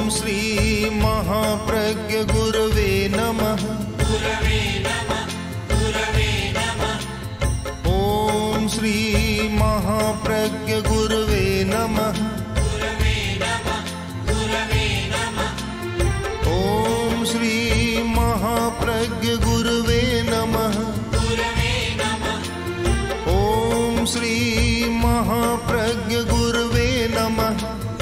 श्री महाप्रज्ञ गुरवे नमः। ओम श्री महाप्रज्ञ गुरवे नमः। ओम श्री महाप्रज्ञ गुरवे नमः। ओम श्री महाप्रज्ञ गुरवे नमः।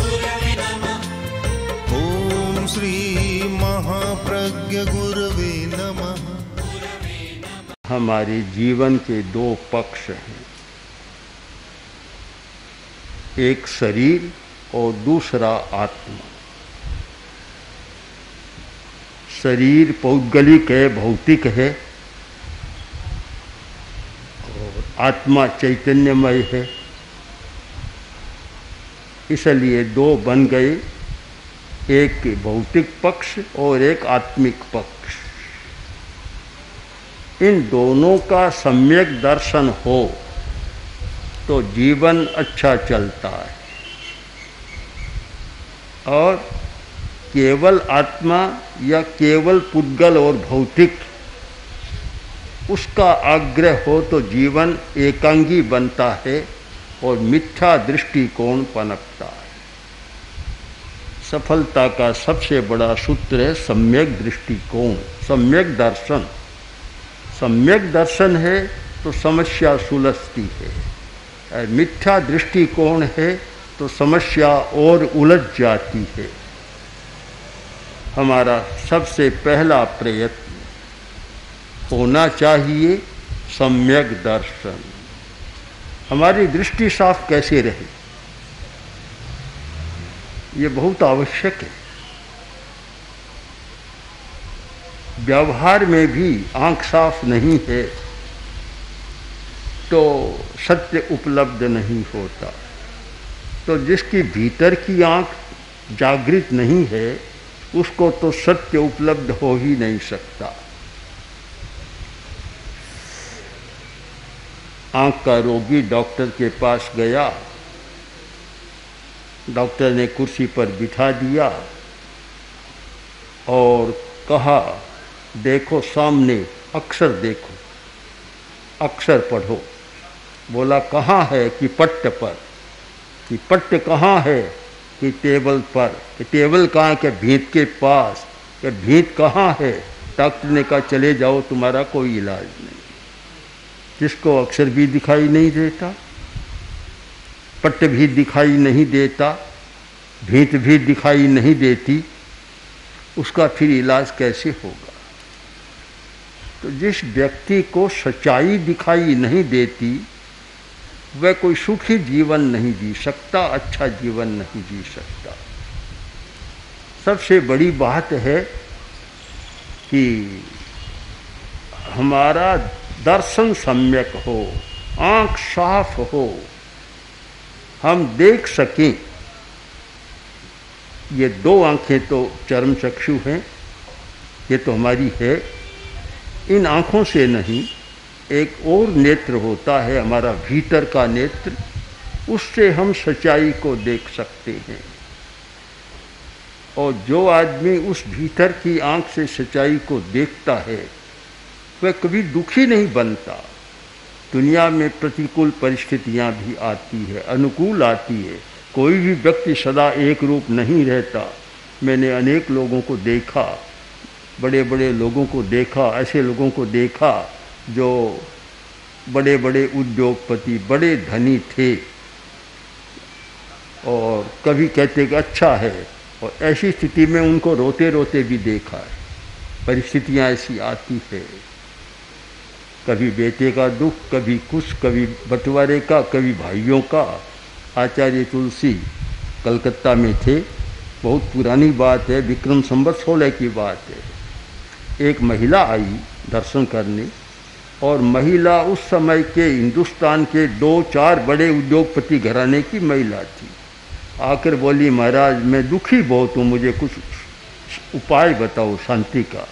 ओम श्री महाप्रज्ञ गुरवे नमः। हमारे जीवन के दो पक्ष हैं, एक शरीर और दूसरा आत्मा। शरीर पौद्गलिक है, भौतिक है, और आत्मा चैतन्यमय है। इसलिए दो बन गए, एक भौतिक पक्ष और एक आत्मिक पक्ष। इन दोनों का सम्यक दर्शन हो तो जीवन अच्छा चलता है, और केवल आत्मा या केवल पुद्गल और भौतिक उसका आग्रह हो तो जीवन एकांगी बनता है और मिथ्या दृष्टिकोण पनपता है। सफलता का सबसे बड़ा सूत्र है सम्यक दृष्टिकोण, सम्यक दर्शन। सम्यक दर्शन है तो समस्या सुलझती है, और मिथ्या दृष्टिकोण है तो समस्या और उलझ जाती है। हमारा सबसे पहला प्रयत्न होना चाहिए सम्यक दर्शन। हमारी दृष्टि साफ कैसे रहे, ये बहुत आवश्यक है। व्यवहार में भी आंख साफ नहीं है तो सत्य उपलब्ध नहीं होता। तो जिसकी भीतर की आंख जागृत नहीं है उसको तो सत्य उपलब्ध हो ही नहीं सकता। आंख का रोगी डॉक्टर के पास गया, डॉक्टर ने कुर्सी पर बिठा दिया और कहा, देखो सामने अक्षर देखो, अक्षर पढ़ो। बोला कहाँ है? कि पट्ट पर। कि पट्ट कहाँ है? कि टेबल पर। कि टेबल कहाँ है? कि भीत के पास। कि भीत कहाँ है? डॉक्टर ने कहा चले जाओ, तुम्हारा कोई इलाज नहीं। जिसको अक्षर भी दिखाई नहीं देता, पट्ट भी दिखाई नहीं देता, भीत भी दिखाई नहीं देती, उसका फिर इलाज कैसे होगा? तो जिस व्यक्ति को सच्चाई दिखाई नहीं देती वह कोई सुखी जीवन नहीं जी सकता, अच्छा जीवन नहीं जी सकता। सबसे बड़ी बात है कि हमारा दर्शन सम्यक हो, आंख साफ हो, हम देख सकें। ये दो आंखें तो चर्म चक्षु हैं, ये तो हमारी है। इन आँखों से नहीं, एक और नेत्र होता है हमारा भीतर का नेत्र, उससे हम सच्चाई को देख सकते हैं। और जो आदमी उस भीतर की आँख से सच्चाई को देखता है वह कभी दुखी नहीं बनता। दुनिया में प्रतिकूल परिस्थितियाँ भी आती है, अनुकूल आती है। कोई भी व्यक्ति सदा एक रूप नहीं रहता। मैंने अनेक लोगों को देखा, बड़े बड़े लोगों को देखा, ऐसे लोगों को देखा जो बड़े बड़े उद्योगपति, बड़े धनी थे, और कभी कहते कि अच्छा है, और ऐसी स्थिति में उनको रोते रोते भी देखा है। परिस्थितियाँ ऐसी आती है, कभी बेटे का दुख, कभी कुछ, कभी बंटवारे का, कभी भाइयों का। आचार्य तुलसी कलकत्ता में थे, बहुत पुरानी बात है, विक्रम संवत 16 की बात है। एक महिला आई दर्शन करने, और महिला उस समय के हिंदुस्तान के 2-4 बड़े उद्योगपति घराने की महिला थी। आकर बोली, महाराज मैं दुखी बहुत हूँ, मुझे कुछ उपाय बताओ शांति का।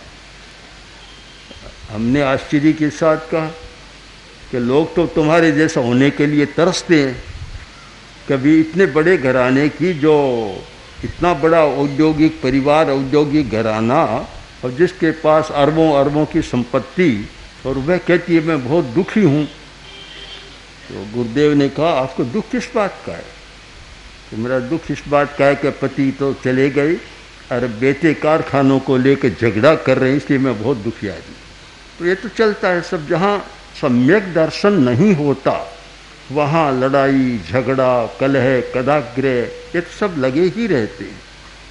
हमने आश्चर्य के साथ कहा कि लोग तो तुम्हारे जैसा होने के लिए तरसते हैं। कभी इतने बड़े घराने की जो इतना बड़ा औद्योगिक परिवार, औद्योगिक घराना, और जिसके पास अरबों अरबों की संपत्ति, और वह कहती है मैं बहुत दुखी हूँ। तो गुरुदेव ने कहा आपको दुख किस बात का है? तो मेरा दुख इस बात का है कि पति तो चले गए और बेटे कारखानों को लेकर झगड़ा कर रहे हैं, इसलिए मैं बहुत दुखी आदमी। तो ये तो चलता है सब। जहाँ सम्यक दर्शन नहीं होता वहाँ लड़ाई झगड़ा कलह कदाग्रह ये तो सब लगे ही रहते हैं।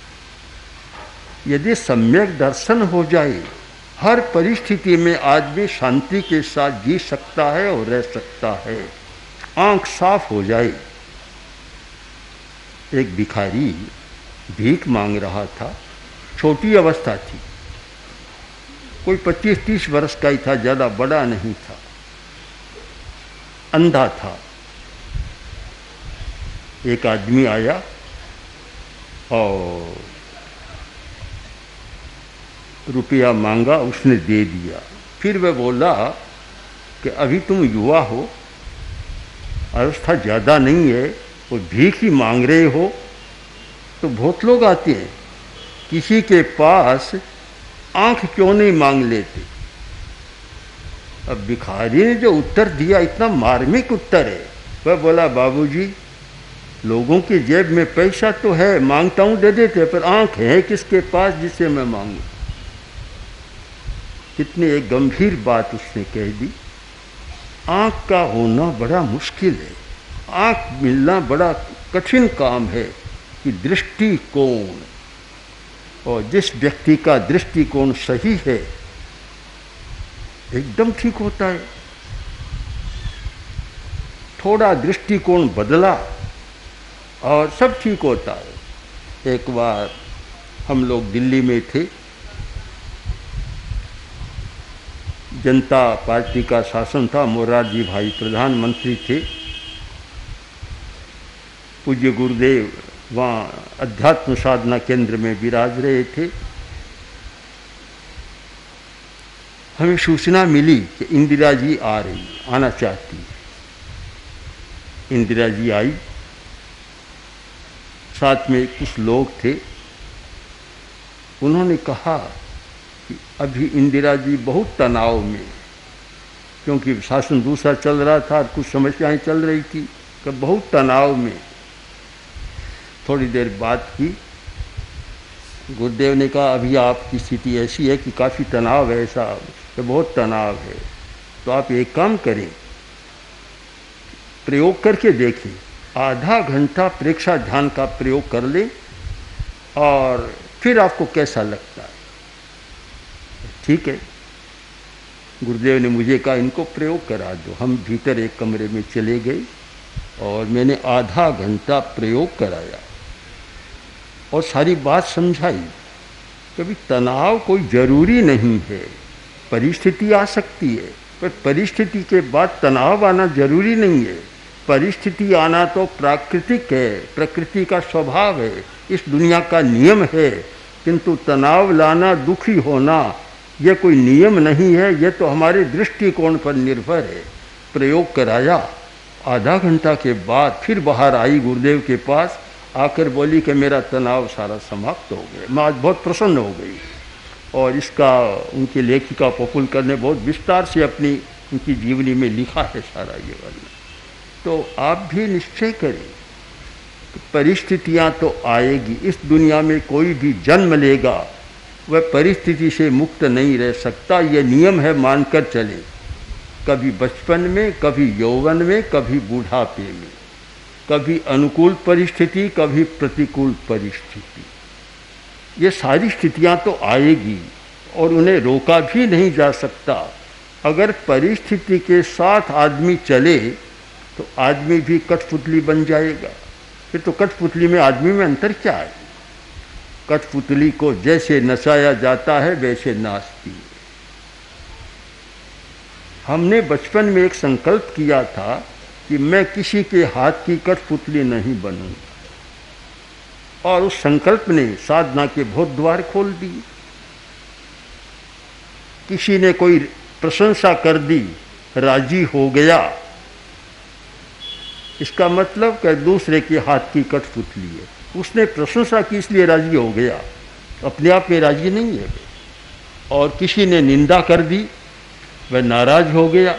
यदि सम्यक दर्शन हो जाए, हर परिस्थिति में आदमी शांति के साथ जी सकता है और रह सकता है। आंख साफ हो जाए। एक भिखारी भीख मांग रहा था, छोटी अवस्था थी, कोई 25-30 वर्ष का ही था, ज़्यादा बड़ा नहीं था, अंधा था। एक आदमी आया और रुपया मांगा, उसने दे दिया। फिर वह बोला कि अभी तुम युवा हो, अवस्था ज़्यादा नहीं है और भीख ही मांग रहे हो, तो बहुत लोग आते हैं, किसी के पास आंख क्यों नहीं मांग लेते? अब भिखारी ने जो उत्तर दिया इतना मार्मिक उत्तर है। वह बोला बाबूजी, लोगों की जेब में पैसा तो है, मांगता हूँ दे देते, पर आंख है किसके पास जिससे मैं मांगू? कितनी एक गंभीर बात उसने कह दी। आंख का होना बड़ा मुश्किल है, आंख मिलना बड़ा कठिन काम है। कि दृष्टिकोण, और जिस व्यक्ति का दृष्टिकोण सही है एकदम ठीक होता है। थोड़ा दृष्टिकोण बदला और सब ठीक होता है। एक बार हम लोग दिल्ली में थे, जनता पार्टी का शासन था, मोरारजी भाई प्रधानमंत्री थे, पूज्य गुरुदेव वहाँ अध्यात्म साधना केंद्र में विराज रहे थे। हमें सूचना मिली कि इंदिरा जी आ रही, आना चाहती है। इंदिरा जी आई, साथ में कुछ लोग थे। उन्होंने कहा कि अभी इंदिरा जी बहुत तनाव में, क्योंकि शासन दूसरा चल रहा था और कुछ समस्याएं चल रही थी, कि बहुत तनाव में। थोड़ी देर बात की, गुरुदेव ने कहा अभी आपकी स्थिति ऐसी है कि काफ़ी तनाव है, ऐसा तो बहुत तनाव है, तो आप एक काम करें, प्रयोग करके देखें, आधा घंटा प्रेक्षा ध्यान का प्रयोग कर लें और फिर आपको कैसा लगता है। ठीक है, गुरुदेव ने मुझे कहा इनको प्रयोग करा दो। हम भीतर एक कमरे में चले गए और मैंने आधा घंटा प्रयोग कराया और सारी बात समझाई। कभी तनाव कोई ज़रूरी नहीं है, परिस्थिति आ सकती है, पर परिस्थिति के बाद तनाव आना जरूरी नहीं है। परिस्थिति आना तो प्राकृतिक है, प्रकृति का स्वभाव है, इस दुनिया का नियम है, किंतु तनाव लाना, दुखी होना, यह कोई नियम नहीं है, यह तो हमारे दृष्टिकोण पर निर्भर है। प्रयोग कराया, आधा घंटा के बाद फिर बाहर आई गुरुदेव के पास, आकर बोली कि मेरा तनाव सारा समाप्त हो गया। मैं आज बहुत प्रसन्न हो गई। और इसका उनकी लेखिका पपुलकर ने बहुत विस्तार से अपनी उनकी जीवनी में लिखा है सारा ये वाला। तो आप भी निश्चय करें कि परिस्थितियां तो आएगी, इस दुनिया में कोई भी जन्म लेगा वह परिस्थिति से मुक्त नहीं रह सकता, यह नियम है, मानकर चले। कभी बचपन में, कभी यौवन में, कभी बूढ़ापे में, कभी अनुकूल परिस्थिति, कभी प्रतिकूल परिस्थिति, ये सारी स्थितियां तो आएगी और उन्हें रोका भी नहीं जा सकता। अगर परिस्थिति के साथ आदमी चले तो आदमी भी कठपुतली बन जाएगा। फिर तो कठपुतली में आदमी में अंतर क्या है? कठपुतली को जैसे नचाया जाता है वैसे नाचती है। हमने बचपन में एक संकल्प किया था कि मैं किसी के हाथ की कठपुतली नहीं बनूंगा, और उस संकल्प ने साधना के बहुत द्वार खोल दिए। किसी ने कोई प्रशंसा कर दी, राजी हो गया, इसका मतलब कि दूसरे के हाथ की कठपुतली है। उसने प्रशंसा की इसलिए राजी हो गया, अपने आप में राजी नहीं है। और किसी ने निंदा कर दी, वह नाराज हो गया,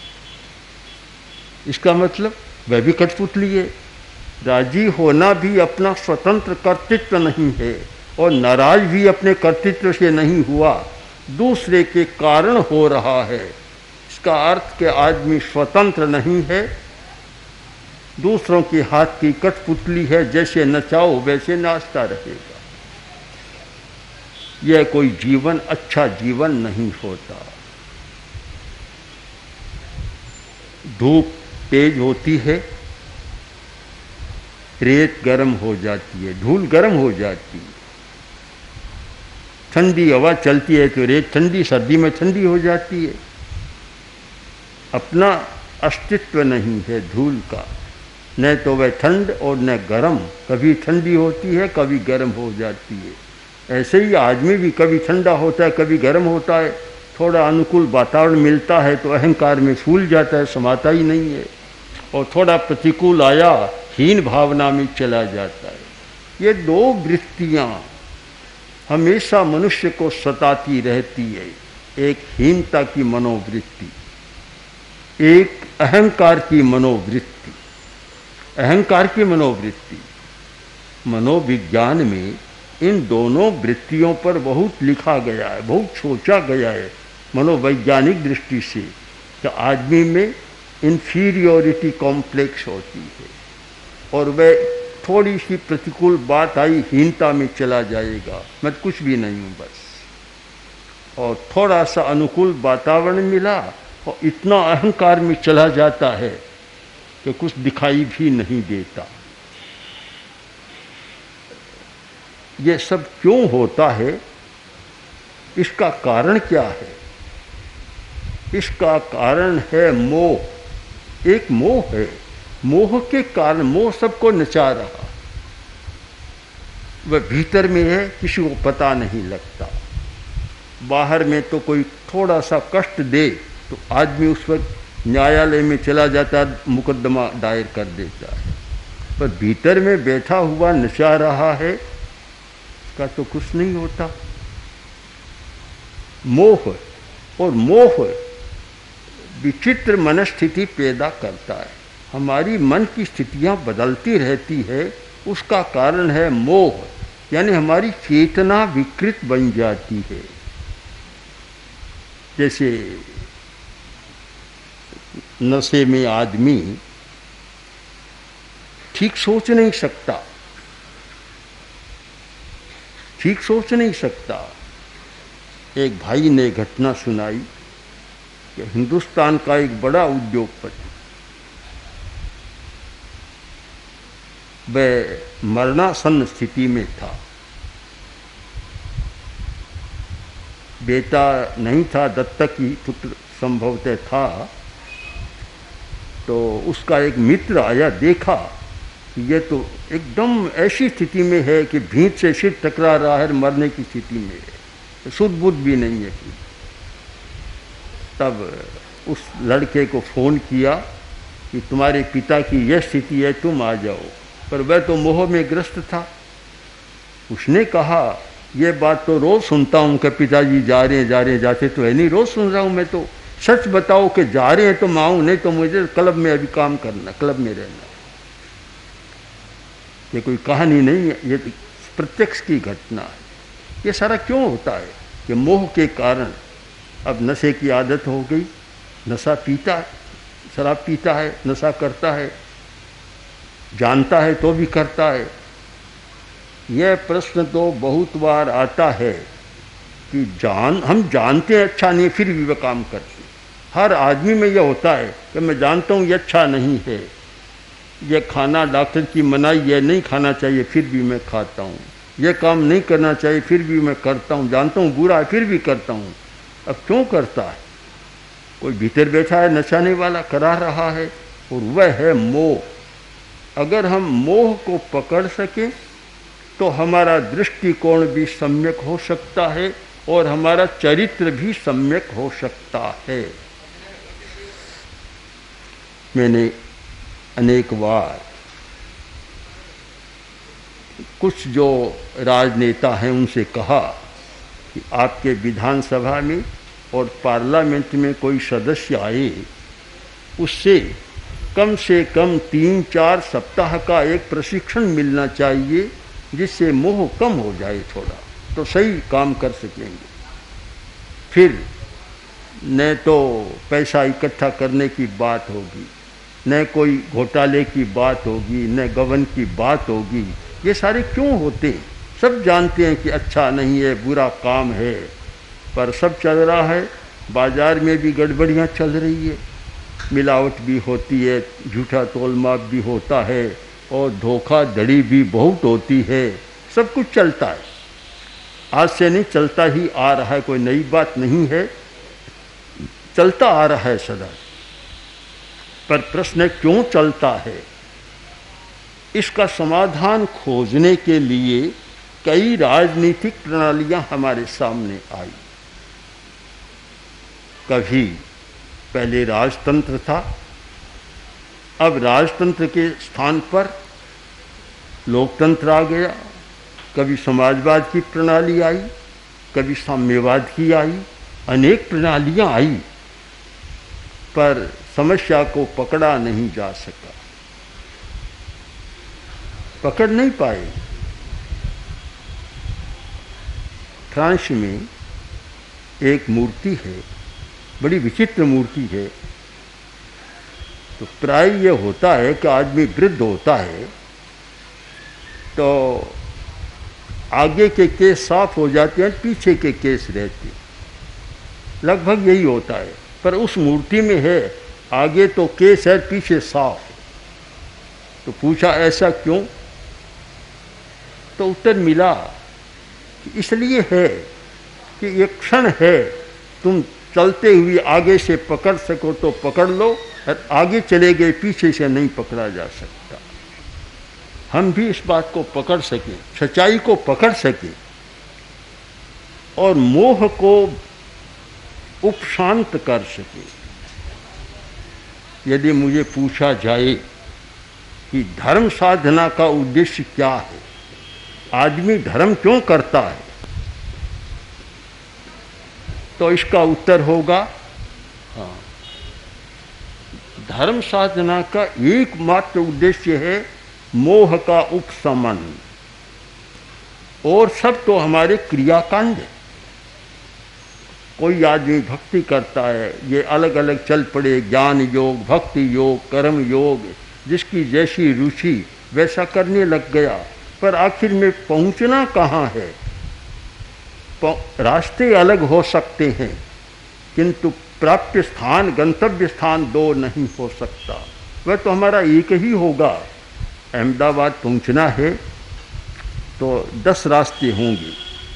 इसका मतलब वह भी कठपुतली है। राजी होना भी अपना स्वतंत्र कर्तृत्व नहीं है, और नाराज भी अपने कर्तृत्व से नहीं हुआ, दूसरे के कारण हो रहा है। इसका अर्थ कि आदमी स्वतंत्र नहीं है, दूसरों के हाथ की कठपुतली है, जैसे नचाओ वैसे नाचता रहेगा। यह कोई जीवन अच्छा जीवन नहीं होता। धूप तेज होती है, रेत गर्म हो जाती है, धूल गर्म हो जाती है। ठंडी हवा चलती है तो रेत ठंडी, सर्दी में ठंडी हो जाती है। अपना अस्तित्व नहीं है धूल का, न तो वह ठंड और न गर्म, कभी ठंडी होती है कभी गर्म हो जाती है। ऐसे ही आदमी भी कभी ठंडा होता है कभी गर्म होता है। थोड़ा अनुकूल वातावरण मिलता है तो अहंकार में फूल जाता है, समाता ही नहीं है, और थोड़ा प्रतिकूल आया हीन भावना में चला जाता है। ये दो वृत्तियाँ हमेशा मनुष्य को सताती रहती है, एक हीनता की मनोवृत्ति, एक अहंकार की मनोवृत्ति। अहंकार की मनोवृत्ति, मनोविज्ञान में इन दोनों वृत्तियों पर बहुत लिखा गया है, बहुत सोचा गया है मनोवैज्ञानिक दृष्टि से, कि आदमी में इन्फीरियोरिटी कॉम्प्लेक्स होती है, और वह थोड़ी सी प्रतिकूल बात आई हीनता में चला जाएगा, मैं कुछ भी नहीं हूँ बस। और थोड़ा सा अनुकूल वातावरण मिला और इतना अहंकार में चला जाता है कि कुछ दिखाई भी नहीं देता। ये सब क्यों होता है, इसका कारण क्या है? इसका कारण है मोह। एक मोह है, मोह के कारण मोह सबको नचा रहा, वह भीतर में है, किसी को पता नहीं लगता। बाहर में तो कोई थोड़ा सा कष्ट दे तो आदमी उस पर न्यायालय में चला जाता है, मुकदमा दायर कर देता है, पर भीतर में बैठा हुआ नचा रहा है, इसका तो कुछ नहीं होता। मोह, और मोह विचित्र मनस्थिति पैदा करता है। हमारी मन की स्थितियां बदलती रहती है, उसका कारण है मोह, यानी हमारी चेतना विकृत बन जाती है। जैसे नशे में आदमी ठीक सोच नहीं सकता, ठीक सोच नहीं सकता। एक भाई ने घटना सुनाई कि हिंदुस्तान का एक बड़ा उद्योगपति, वह मरणासन्न स्थिति में था, बेटा नहीं था, दत्तक ही पुत्र संभवतः था। तो उसका एक मित्र आया, देखा कि ये तो एकदम ऐसी स्थिति में है कि भींत से सिर टकरा रहा है, मरने की स्थिति में है, शुद्ध बुद्ध भी नहीं है। तब उस लड़के को फ़ोन किया कि तुम्हारे पिता की यह स्थिति है, तुम आ जाओ। पर वह तो मोह में ग्रस्त था। उसने कहा, यह बात तो रोज़ सुनता हूँ कि पिताजी जा रहे हैं, जाते तो है नहीं, रोज़ सुन रहा हूँ मैं तो। सच बताओ कि जा रहे हैं तो मैं आऊँ, नहीं तो मुझे क्लब में अभी काम करना, क्लब में रहना। ये कोई कहानी नहीं है, ये प्रत्यक्ष की घटना है। ये सारा क्यों होता है कि मोह के कारण अब नशे की आदत हो गई, नशा पीता है, शराब पीता है, नशा करता है, जानता है तो भी करता है। यह प्रश्न तो बहुत बार आता है कि हम जानते हैं अच्छा नहीं, फिर भी वह काम करते। हर आदमी में यह होता है कि मैं जानता हूँ ये अच्छा नहीं है, यह खाना डॉक्टर की मनाही, यह नहीं खाना चाहिए, फिर भी मैं खाता हूँ। यह काम नहीं करना चाहिए, फिर भी मैं करता हूँ। जानता हूँ बुरा है, फिर भी करता हूँ। अब क्यों करता है? कोई भीतर बैठा है नचाने वाला, करा रहा है, और वह है मोह। अगर हम मोह को पकड़ सकें तो हमारा दृष्टिकोण भी सम्यक हो सकता है और हमारा चरित्र भी सम्यक हो सकता है। मैंने अनेक बार कुछ जो राजनेता हैं उनसे कहा कि आपके विधानसभा में और पार्लियामेंट में कोई सदस्य आए, उससे कम से कम 3-4 सप्ताह का एक प्रशिक्षण मिलना चाहिए, जिससे मोह कम हो जाए थोड़ा, तो सही काम कर सकेंगे। फिर न तो पैसा इकट्ठा करने की बात होगी, न कोई घोटाले की बात होगी, न गबन की बात होगी। ये सारे क्यों होते हैं? सब जानते हैं कि अच्छा नहीं है, बुरा काम है, पर सब चल रहा है। बाजार में भी गड़बड़ियाँ चल रही है, मिलावट भी होती है, झूठा तोलमाप भी होता है और धोखाधड़ी भी बहुत होती है। सब कुछ चलता है, आज से नहीं, चलता ही आ रहा है, कोई नई बात नहीं है, चलता आ रहा है सदा। पर प्रश्न है क्यों चलता है? इसका समाधान खोजने के लिए कई राजनीतिक प्रणालियां हमारे सामने आई। कभी पहले राजतंत्र था, अब राजतंत्र के स्थान पर लोकतंत्र आ गया। कभी समाजवाद की प्रणाली आई, कभी साम्यवाद की आई, अनेक प्रणालियां आई, पर समस्या को पकड़ा नहीं जा सका, पकड़ नहीं पाए। फ्रांस में एक मूर्ति है, बड़ी विचित्र मूर्ति है। तो प्राय ये होता है कि आदमी वृद्ध होता है तो आगे के केस साफ हो जाते हैं, पीछे के केस रहते हैं, लगभग यही होता है। पर उस मूर्ति में है आगे तो केस है, पीछे साफ है। तो पूछा ऐसा क्यों? तो उत्तर मिला कि इसलिए है कि एक क्षण है, तुम चलते हुए आगे से पकड़ सको तो पकड़ लो, और आगे चले गए पीछे से नहीं पकड़ा जा सकता। हम भी इस बात को पकड़ सकें, सच्चाई को पकड़ सकें और मोह को उपशांत कर सकें। यदि मुझे पूछा जाए कि धर्म साधना का उद्देश्य क्या है, आदमी धर्म क्यों करता है, तो इसका उत्तर होगा हाँ, धर्म साधना का एकमात्र उद्देश्य है मोह का उपशमन, और सब तो हमारे क्रियाकांड है। कोई आदमी भक्ति करता है, ये अलग अलग चल पड़े, ज्ञान योग, भक्ति योग, कर्म योग, जिसकी जैसी रुचि वैसा करने लग गया, पर आखिर में पहुंचना कहाँ है? रास्ते अलग हो सकते हैं, किंतु प्राप्य स्थान, गंतव्य स्थान दो नहीं हो सकता। वह तो हमारा एक ही होगा। अहमदाबाद पहुंचना है तो 10 रास्ते होंगे,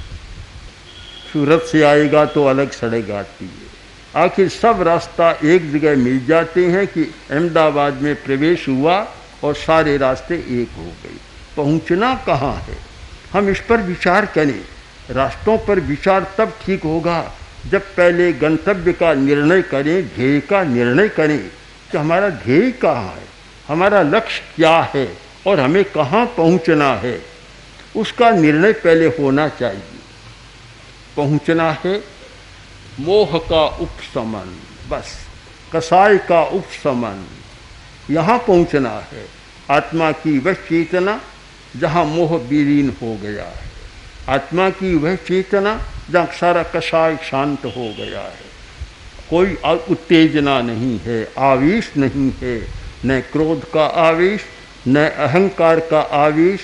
सूरत से आएगा तो अलग सड़क आती है, आखिर सब रास्ता एक जगह मिल जाते हैं कि अहमदाबाद में प्रवेश हुआ और सारे रास्ते एक हो गए। पहुंचना कहाँ है? हम इस पर विचार करें। रास्तों पर विचार तब ठीक होगा जब पहले गंतव्य का निर्णय करें, ध्येय का निर्णय करें कि हमारा ध्येय कहाँ है, हमारा लक्ष्य क्या है और हमें कहाँ पहुँचना है। उसका निर्णय पहले होना चाहिए। पहुँचना है मोह का उपशमन, बस कसाय का उपशमन, यहाँ पहुँचना है। आत्मा की वह चेतना जहाँ मोह विलीन हो गया है, आत्मा की वह चेतना जहाँ सारा कसाय शांत हो गया है। कोई उत्तेजना नहीं है, आवेश नहीं है, न क्रोध का आवेश, न अहंकार का आवेश,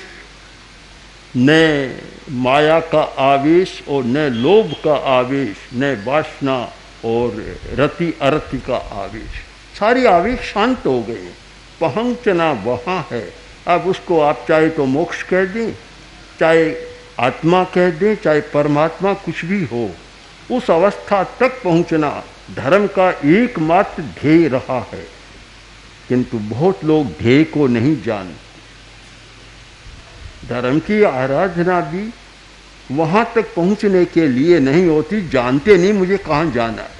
न माया का आवेश और न लोभ का आवेश, न वासना और रति अरति का आवेश। सारे आवेश शांत हो गए। पहुँचना वहाँ है। अब उसको आप चाहे तो मोक्ष कह दें, चाहे आत्मा कह दें, चाहे परमात्मा, कुछ भी हो, उस अवस्था तक पहुँचना धर्म का एकमात्र ध्येय रहा है। किंतु बहुत लोग ध्येय को नहीं जानते। धर्म की आराधना भी वहाँ तक पहुँचने के लिए नहीं होती, जानते नहीं मुझे कहाँ जाना है।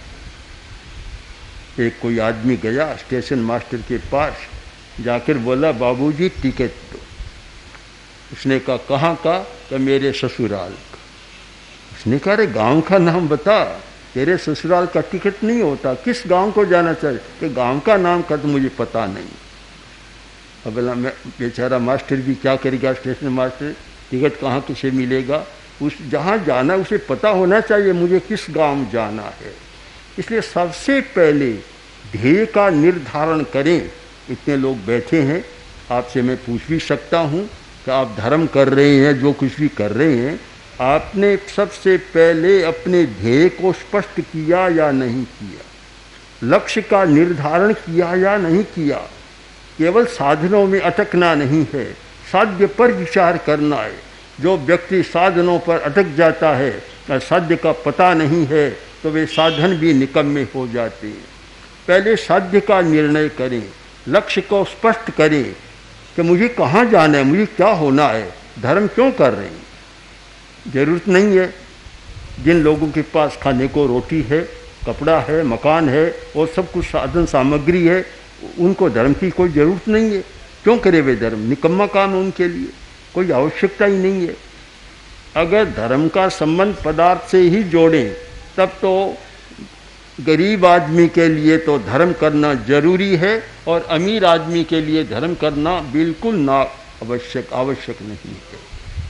एक कोई आदमी गया स्टेशन मास्टर के पास, जाकर बोला बाबूजी टिकट दो। उसने कहा कहाँ का? कि मेरे ससुराल का। उसने कहा अरे गांव का नाम बता, तेरे ससुराल का टिकट नहीं होता, किस गांव को जाना चाहिए? कि गांव का नाम का तो मुझे पता नहीं। अब मैं बेचारा मास्टर भी क्या करेगा, स्टेशन मास्टर, टिकट कहाँ किसे मिलेगा? उस जहाँ जाना उसे पता होना चाहिए मुझे किस गांव जाना है। इसलिए सबसे पहले ध्येय का निर्धारण करें। इतने लोग बैठे हैं, आपसे मैं पूछ भी सकता हूँ कि आप धर्म कर रहे हैं, जो कुछ भी कर रहे हैं, आपने सबसे पहले अपने ध्येय को स्पष्ट किया या नहीं किया? लक्ष्य का निर्धारण किया या नहीं किया? केवल साधनों में अटकना नहीं है, साध्य पर विचार करना है। जो व्यक्ति साधनों पर अटक जाता है और साध्य का पता नहीं है तो वे साधन भी निकम्मे हो जाते हैं। पहले साध्य का निर्णय करें, लक्ष्य को स्पष्ट करें कि मुझे कहाँ जाना है, मुझे क्या होना है, धर्म क्यों कर रहे हैं। ज़रूरत नहीं है, जिन लोगों के पास खाने को रोटी है, कपड़ा है, मकान है और सब कुछ साधन सामग्री है, उनको धर्म की कोई ज़रूरत नहीं है। क्यों करे वे धर्म? निकम्मा काम है उनके लिए, कोई आवश्यकता ही नहीं है। अगर धर्म का संबंध पदार्थ से ही जोड़ें तब तो गरीब आदमी के लिए तो धर्म करना जरूरी है और अमीर आदमी के लिए धर्म करना बिल्कुल ना आवश्यक नहीं है।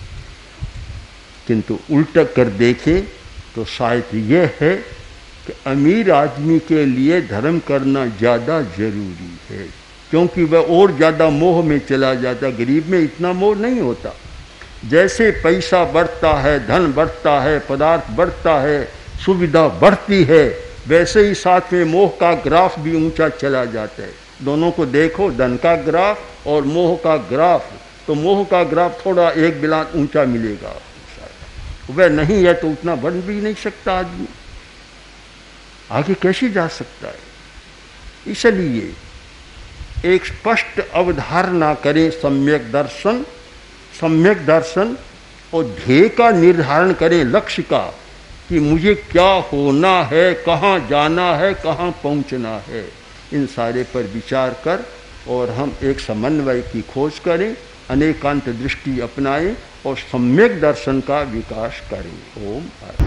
किंतु उल्टा कर देखें तो शायद यह है कि अमीर आदमी के लिए धर्म करना ज़्यादा जरूरी है, क्योंकि वह और ज़्यादा मोह में चला जाता। गरीब में इतना मोह नहीं होता। जैसे पैसा बढ़ता है, धन बढ़ता है, पदार्थ बढ़ता है, सुविधा बढ़ती है, वैसे ही साथ में मोह का ग्राफ भी ऊंचा चला जाता है। दोनों को देखो, धन का ग्राफ और मोह का ग्राफ, तो मोह का ग्राफ थोड़ा एक बिलान ऊंचा मिलेगा। वह नहीं है तो उतना बढ़ भी नहीं सकता आदमी, आगे कैसे जा सकता है। इसलिए एक स्पष्ट अवधारणा करें, सम्यक दर्शन और ध्येय का निर्धारण करें, लक्ष्य का, कि मुझे क्या होना है, कहाँ जाना है, कहाँ पहुँचना है। इन सारे पर विचार कर और हम एक समन्वय की खोज करें, अनेकांत दृष्टि अपनाएं और सम्यक दर्शन का विकास करें। ओम।